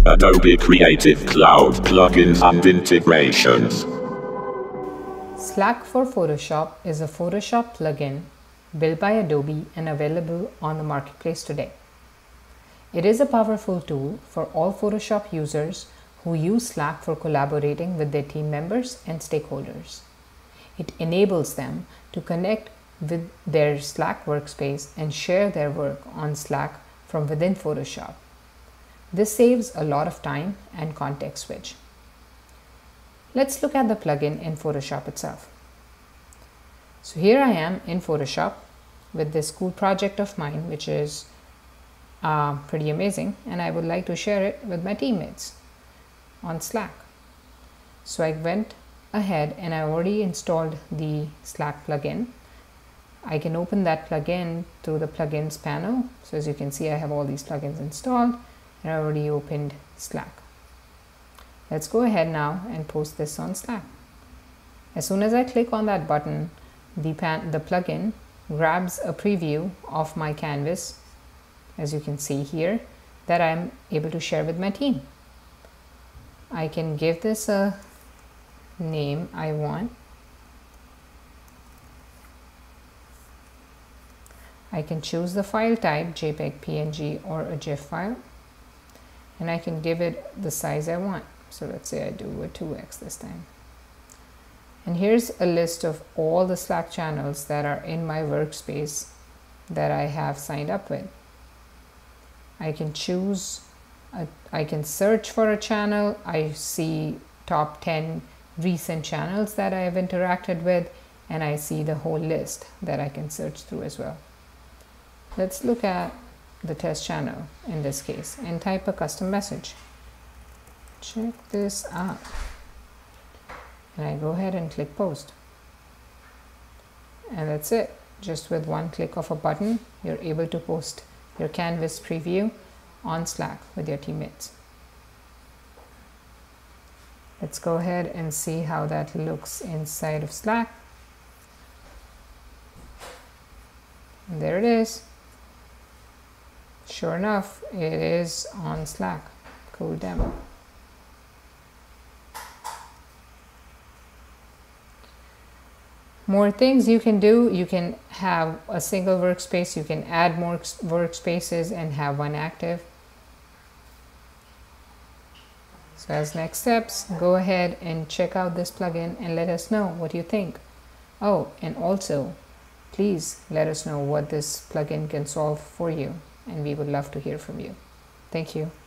Adobe Creative Cloud plugins and integrations. Slack for Photoshop is a Photoshop plugin built by Adobe and available on the marketplace today. It is a powerful tool for all Photoshop users who use Slack for collaborating with their team members and stakeholders. It enables them to connect with their Slack workspace and share their work on Slack from within Photoshop. This saves a lot of time and context switch. Let's look at the plugin in Photoshop itself. So here I am in Photoshop with this cool project of mine, which is pretty amazing, and I would like to share it with my teammates on Slack. So I went ahead and I already installed the Slack plugin. I can open that plugin through the plugins panel. So as you can see, I have all these plugins installed and I already opened Slack. Let's go ahead now and post this on Slack. As soon as I click on that button, the plugin grabs a preview of my canvas, as you can see here, that I'm able to share with my team. I can give this a name I want. I can choose the file type, JPEG, PNG, or a GIF file, and I can give it the size I want. So let's say I do a 2x this time. And here's a list of all the Slack channels that are in my workspace that I have signed up with. I can choose, I can search for a channel. I see top 10 recent channels that I have interacted with, and I see the whole list that I can search through as well. Let's look at the test channel in this case and type a custom message. Check this out. And I go ahead and click post. And that's it. Just with one click of a button, you're able to post your canvas preview on Slack with your teammates. Let's go ahead and see how that looks inside of Slack. And there it is. Sure enough, it is on Slack. Cool demo. More things you can do. You can have a single workspace. You can add more workspaces and have one active. So as next steps, go ahead and check out this plugin and let us know what you think. Oh, and also, please let us know what this plugin can solve for you, and we would love to hear from you. Thank you.